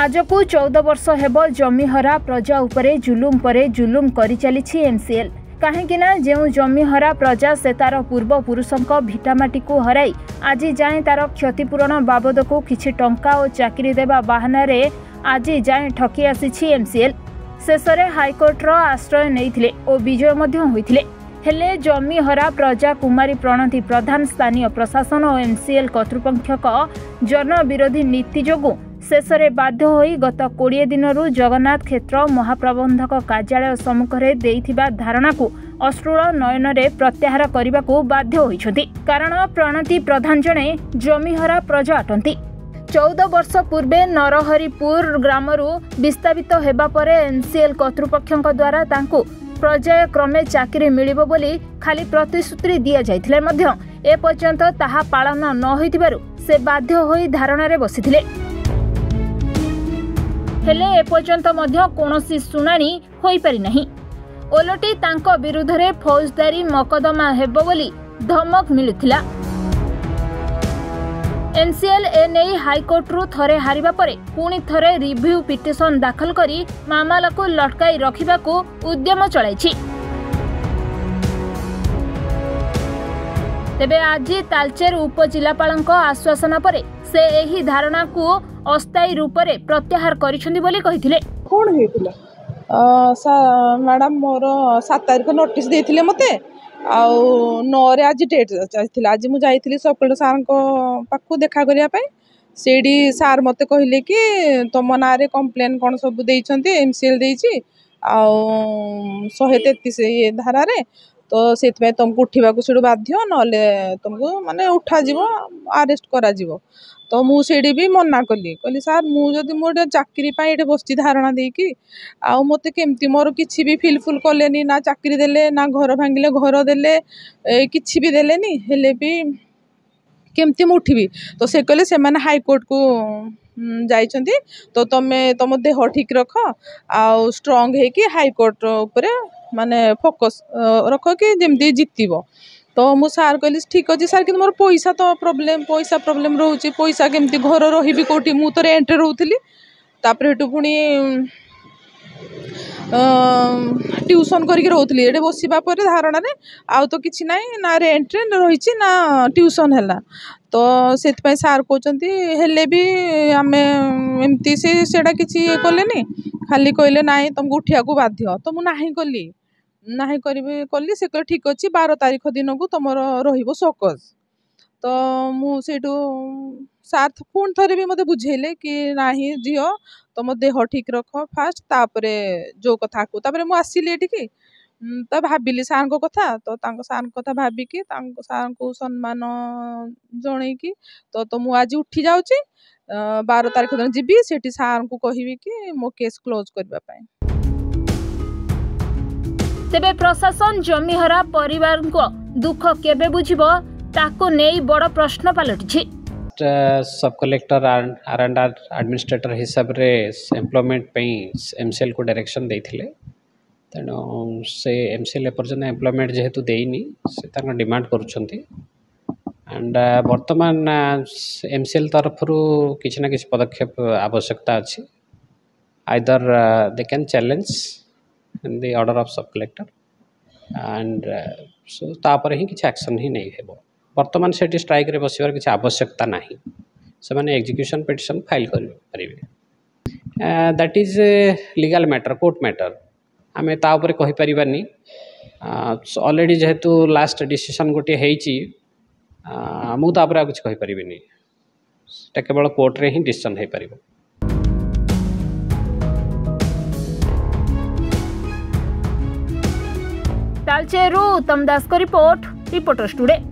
आज को 14 वर्ष हेब जमीहरा प्रजा उपरे जुलुम परे जुलुम करि चलिछि एमसीएल। कहीं जो जमीहरा प्रजा से तार पूर्व पुरुषों भिटामाटी को हराई आज जाए तार क्षतिपूरण बाबद को किछि टंका और चाकरी देवा बाहाना रे आज जाए ठकी आसी एमसीएल। शेष में हाइकोर्टर आश्रय नहीं और विजय होते हेले जमीहरा प्रजा कुमारी प्रणति प्रधान स्थानीय प्रशासन और एमसीएल कर्तृपक्ष जनविरोधी नीति जोगु शेष में बाध्य होई गत 20 दिन जगन्नाथ क्षेत्र महाप्रबंधक कार्यालय सम्मुखें देइथिबा धारणा को अश्रुल नयन रे प्रत्याहार करने को बाध्य होइछथि। कारण प्रणति प्रधान जणे जमीहरा प्रजा अटंती। 14 वर्ष पूर्वे नरहरिपुर ग्रामरू विस्थापित हेबा परे एनसीएल कर्तृपक्षक द्वारा तांको पर्याय क्रमे चाकरी मिलिबो बोली खाली प्रतिश्रुति दिया जाइथिले मध्य ए पर्यंत ताहा पालन न होइतिबारु से बाध्य होई धारणा रे बसिथिले। हेले एपर्यंत मध्य कोनोसी सुनानी होई पारि नाही। ओलटी तांको विरुद्ध रे फौजदारी मकदमा हेबो बोली धमक मिलुथिला। एनसीएल एने हाईकोर्ट रु थरे हारिबा परे पुणी थरे रिव्यू पिटिशन दाखल करी मामला को लटकाई रखिबा को उद्यम चलाइछि। तेबे आज तालचेर उपजिलापालक आश्वासन परे से एही धारणा को अस्थायी रूप से प्रत्याहार करिसेंती बोली कहिथिले। कोन हेतिला मैडम मोर 7 तारिख नोटिस देथिले मते आउ 9 रे आज डेट चाहिथिला। आज मु जाइथिली सब कलेक्टर सार को पाखु देखा करिया पय सेडी सार मते कहिले कि तम ना रे कंप्लेन कोन सब देइछंती एमसीएल देइछि आउ 133 ये धारा रे तो सेत में तुमको उठा को बाध्य नले तुमको माने उठा जीवो अरेस्ट करा जीवो। तो मुझे भी मना कली सार मुझे मोटे चाकरी ये बस धारणा देकी आउ मत केमती मोर किसी भी फिलफुल कले ना चाकरी देले ना घर भांगिले घर देले किसी भी देलेनी हेले भी केमती मु उठिबी। तो से कहले से माने हाईकोर्ट को जाइछंती तो तुम देह ठीक रख आउ स्ट्रांग है कि हाईकोर्ट उपरे माने फोकस रख कि जमती जितब। तो मु सार कहली ठीक अच्छे सार कि मोर पैसा तो पैसा प्रोब्लेम रोचे पैसा केमती घर रही कौटी मु तो रेंट रोली तापर पुणी ट्यूशन करके रोली ये बसवा पर धारणा रे आउ तो किसी ना ना रेंट रही ना ट्यूशन है। तो से सार कहते हेले भी आम एमती सेटा किसी कले खाली कहले ना तुमको उठा को बाध्य। तो मुझे कली ना कली से कह ठीक अच्छे 12 तारिख दिन को तुम रोकज। तो मुझे सार पुणी थे भी मत बुझेले कि ना झील तुम देह ठीक रख फास्ट तापरे जो कथा को तापरे मु आसिली एठिकी तो भाविली सार को कथा। तो सार कथा भाविकी सार को सम्मान जनईकी तो मु आज उठी जाऊँगी 12 तारिख दिन जीवी से सार को कहबी कि मो केस क्लोज करने। तेबे प्रशासन जमीहरा परिवार को दुख केबे बुझिबो ताको नेई बड़ प्रश्न पलटिछि। सब कलेक्टर आर&आर एडमिनिस्ट्रेटर हिसाब रे एम्प्लॉयमेंट पे एमसीएल को डायरेक्शन देथिले तेणु से एमसीएल एपर्यंत एम्प्लॉयमेंट जेहेतु देइनी से तांका डिमांड करूछंती एंड वर्तमान एमसीएल तरफ किसी ना किसी पदक्षेप आवश्यकता अछि। Either they can challenge in the order of sub collector and so तापर ही किसी एक्शन ही नहीं हेबो। वर्तमान से स्ट्राइक रे बसिबार किसी आवश्यकता नहीं से माने एग्जीक्यूशन पिटिशन फाइल करेंगे that is legal matter court matter आमे ता ऊपर कहि परिबानी। ऑलरेडी जेहेतु लास्ट डिसीजन गोटे हेची मु ता ऊपर कुछ कहि परिबिनी केवल कोर्ट रे ही डिसीजन हे परिबो। तालचेरू उत्तम दास को रिपोर्टर स्टूडियो।